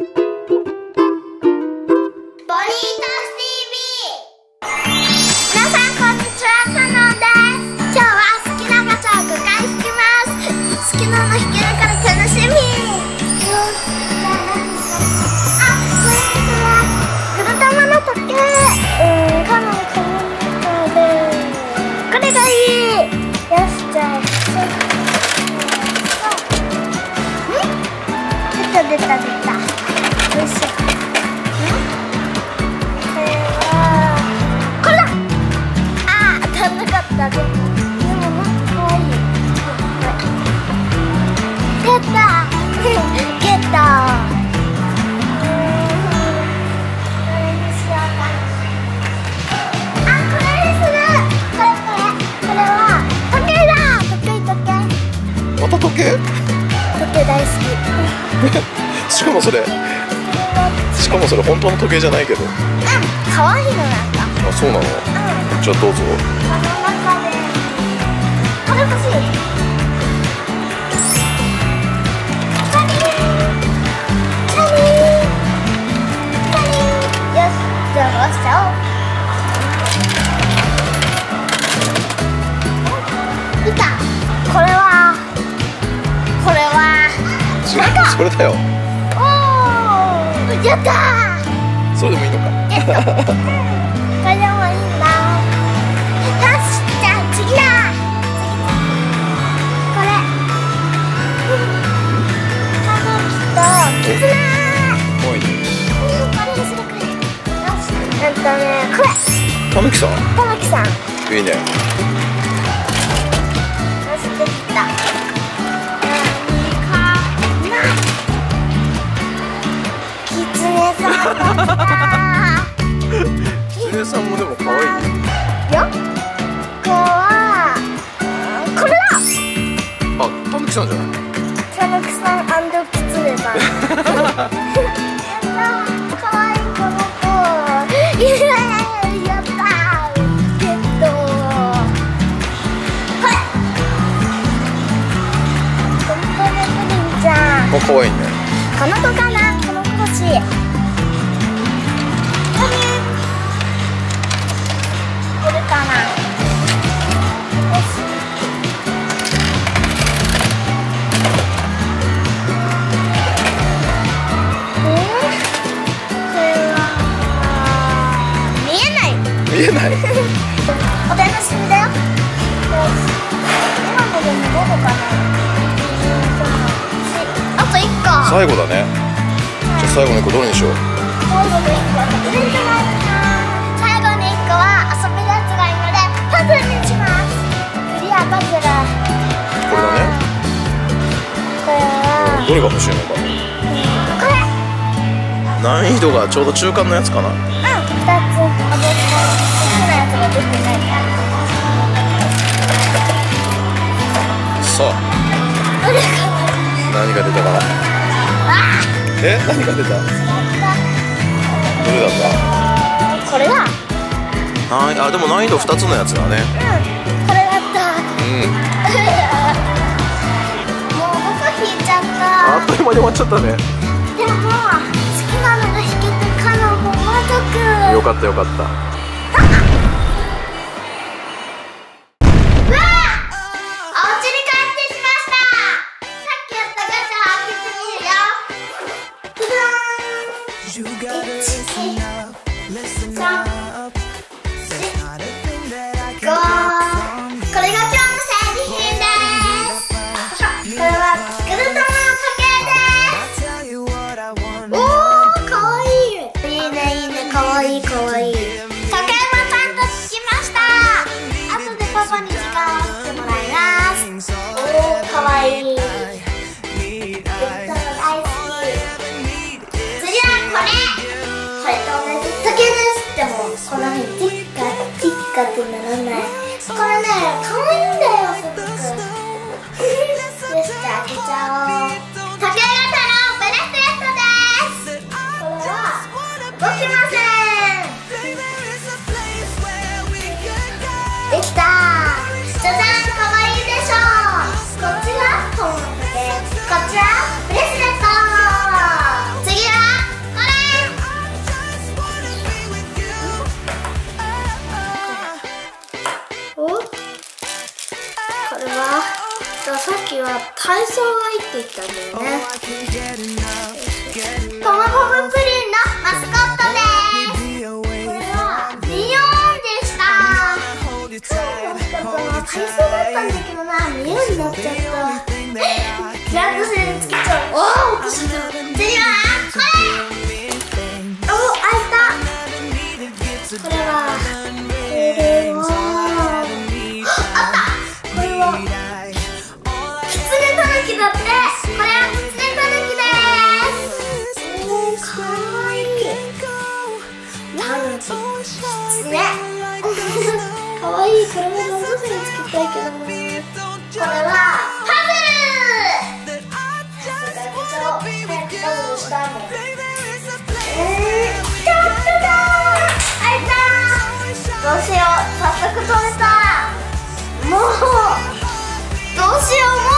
出た。よいしょ。これはこれだ。当たんなかった。でもなんか可愛い。ゲッター。ゲッター。これにしようか。これにする。これは時計だ。 また時計？ 時計大好き。 しかもそれ本当の時計じゃないけど。 可愛いのなんか。 あ、そうなの？じゃあどうぞ。 この中でこれ欲しい。チャリンよし、じゃあ回しちゃおう。いた。これは違う、それだよ。 やったー。 それでもいいのか。 これでもいいんだ。よし、じゃあ次だ。これタヌキとキツネ。 おい。 これにするこれ。よし、これたぬきさん。いいね。 よし、できた。キツネさんもでも可愛いよ。これはこれだ。 あ、たぬきさんじゃない？ たぬきさん&キツネさん。可愛いこの子。やったー。これ。このプリンちゃん。 あ、可愛いね。 この子かな。この子欲しい。これかな。よし。これは見えない。お楽しみだよ。よし。今のでもどこかな。あと1個。 最後だね。じゃあ最後の1個どれにしよう。 最後の1個は遊べるやつがいいのでパズルにします。クリアパズル。 これだね。 これはどれが欲しいのか。 これ。 難易度がちょうど中間のやつかな。 2つ。好きなやつが出てない。 さあ、何が出たかな。何が出た？どれだった？ これだ。 あ、でも難易度2つのやつだね。 これだった。もう僕引いちゃった。 あっという間に終わっちゃったね。 でも好きなのが引けてカノンも満足。 よかったよかった。 この辺ティッカってならない。これね、可愛いんだよ、すごく。よし、じゃあ開けちゃおう。時計型のブレスレットです。これは動きません。できた。じゃじゃん、可愛いでしょ。こっちが本の時計、こっちはブレスレット。次は体操がいいって言ったんだよね。トマポムプリンのマスコットです。これはミヨーンでした。体操だったんだけどな、ミヨーンになっちゃった。ランドセルつけちゃう。おお、落としちゃう。次はこれ。お、開いた。これはあった。これはキツネタヌキだって。これはキツネタヌキです。おー、かわいい。タヌキ、キツネかわいい。これもランドセルつけたいけどな。これはパズル。早くパズルしたいもん。ちょっとだー。開いたー。どうしよう、早速取れた。もうどうしよう。